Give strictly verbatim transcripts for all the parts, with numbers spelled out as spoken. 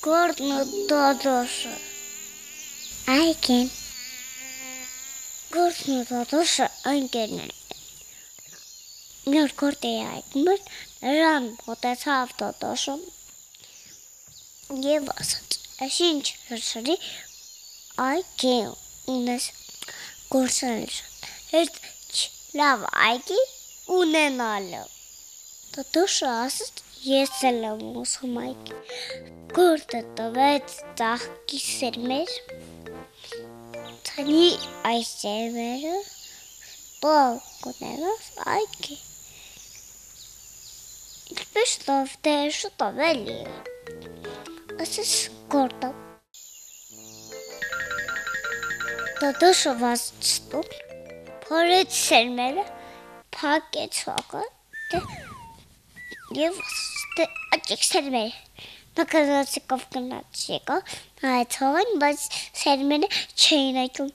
Գորտն ու Տոտոշը։ Այգին։ Գորտն ու Տոտոշը ընկերներ են։ Մի օր գորտի այգում էր, նրան մոտեցավ Տոտոշը և ասաց. «Այս ինչ հրշերի այգի ունես»։ Գորտը շատ լավ այգի ունենալը։ Տոտոշը ասաց. «Ես էլ եմ ուզում այգի»։ Գորտը տվեց ծաղկի սերմեր, ցանի այս սերմերը տալ կունենաս այգի։ Ինչպես լավ, դե շուտով էլի, ասաց գորտը։ Տոտոշը վազեց տուն, փորեց սերմերը, փակեց հողը և աճեք սերմեր։ Նա գնացիկով գնաց եկավ, նայեց հողին, բայց սերմերը չէին աճում։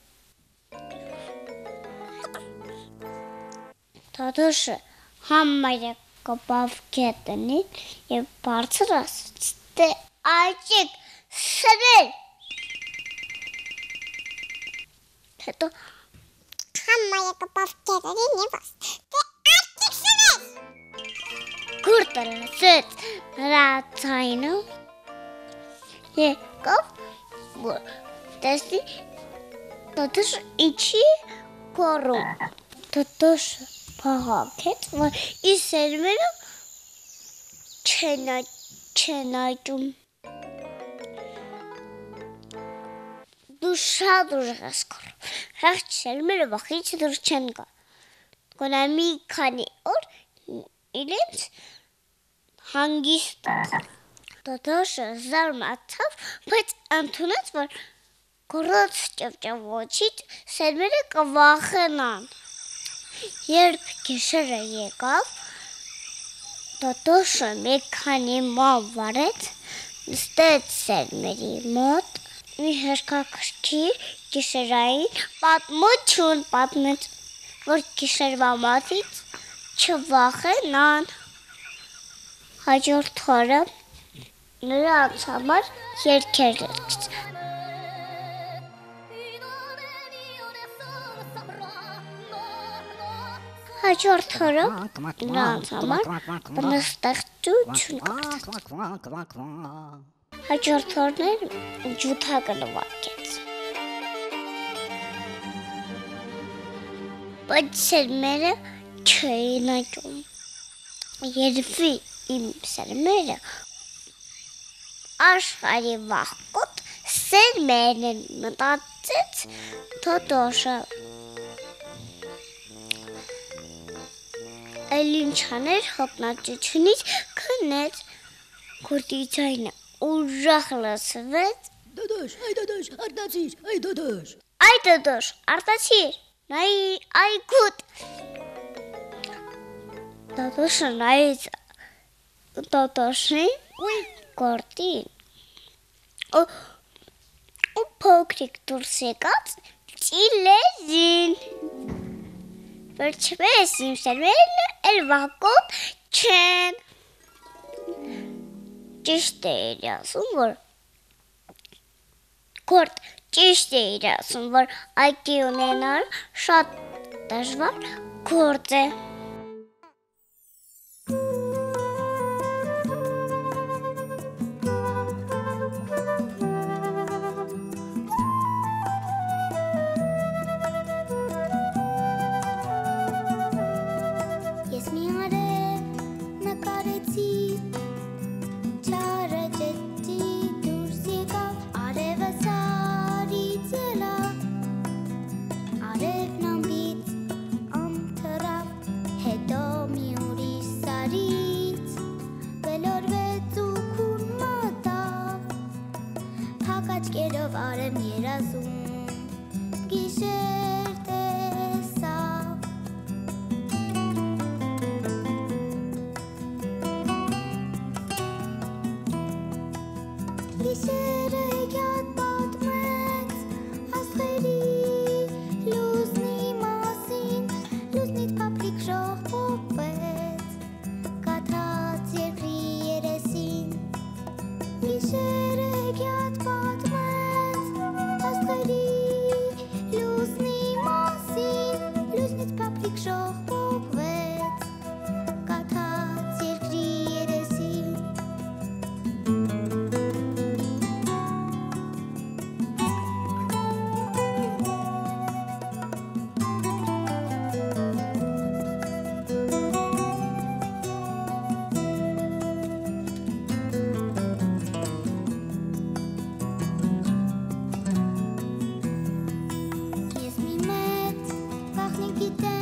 Տոտոշը համարյա կպավ գետնին և բարձր ասաց. «Դե աճեք սերմեր»։ Հետո համարյա կպավ գետնին և ասաց. «Դե աճեք սերմեր»։ Գորտը լսեց նրա ձայնը, եկավ, տեսնի Տոտոշը ինչի գոռում։ Տոտոշը փաղաքեց, որ իր սերմերը չեն աճում։ Դու շատ ուժեղ ես գոռում, հեղջ սերմերը վախից դուրս չեն գա։ Գոնե մի քանի օր իրենց հանգիստ թող։ Տոտոշը զարմացավ, բայց ընդունեց, որ գոռոց ճվճվոցից սերմերը կվախենան։ Երբ գիշերը եկավ, Տոտոշը մի քանի ման վարեց, նստեց սերմերի մոտ, մի հերթակրքիր գիշերային պատմություն պատմեց, որ գիշերվա մոտից չվախենան։ Հաջորդ օրը նրանց համար երգեր երգեց։ Հաջորդ օրը նրանց համար բանաստեղծություն կարդաց։ Հաջորդ օրներ ջութակը նվագեց։ Բայց սերմերը չէին աճում։ Երևի իմ սերմերը աշխարհի վաղկոտ սերմերն են, մտածեց Տոտոշը։ Էլ ինչ աներ, հոգնածությունից քնեց։ Գորտի ձայնը ուրախ լսվեց. «Տոտոշ, այ Տոտոշ, արտացիր, այ Տոտոշ»։ «Այ Տոտոշ, արտացիր, նայ այգուդ»։ Տոտոշը նայեց Տոտոշին, գորտին, ու փոքրիկ դուրս եկած ծիլերին։ Վերջապես իմ սերմերն էլ վաղկոտ չեն։ Ճիշտ էր ասում, որ գորտ ճիշտ էր ասում, որ այգի ունենալ շատ դժվար գործ է։ Ես մի արև նկարեցի, չարը ջեջի դուրս եկավ, արևը սարից ելավ, արևն ամբից ամթրավ, հետո մի ուրիշ սարից ველորվեց ու քուն մտավ, փակ աչքերով արևն երազում, գիշեր տեսավ։ Գիշերը հեքիաթ պատմեց աստղերի լուսնի մասին, լուսնից փափլիկ շող պոպեց, կաթած երկրի երեսին։ Գիշերը gittem